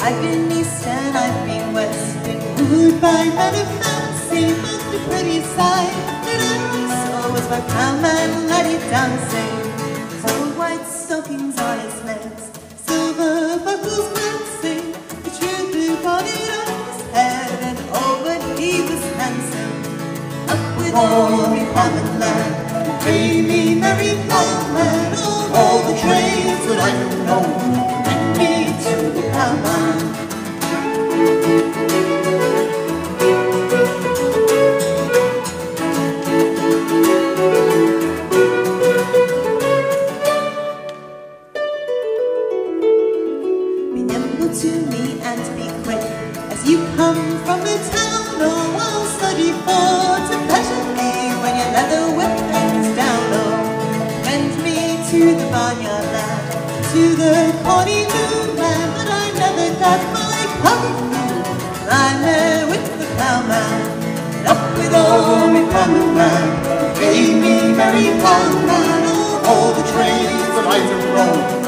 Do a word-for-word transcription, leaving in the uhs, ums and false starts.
I've been east and I've been west, been wooed by men of fancy, but the pretty sight that I saw was my ploughman laddie dancing. Silver white stockings on his legs, silver buckles glancing, the true blue bonnet on his head, and oh, but he was handsome. Up with all me ploughman lad, pay me merry ploughman, all, all the trades that I don't know, bring me to the ploughman. Be nimble to me and be quick, as you come from the town, oh, I'll study for to pleasure me when your leather whip hangs down, oh, bend me to the barnyard lad, to the corny Moonman, but I never got my coffee food. I'm there with the ploughman, and up with all me ploughman man, pay me merry ploughman, all, all the trades that I don't know.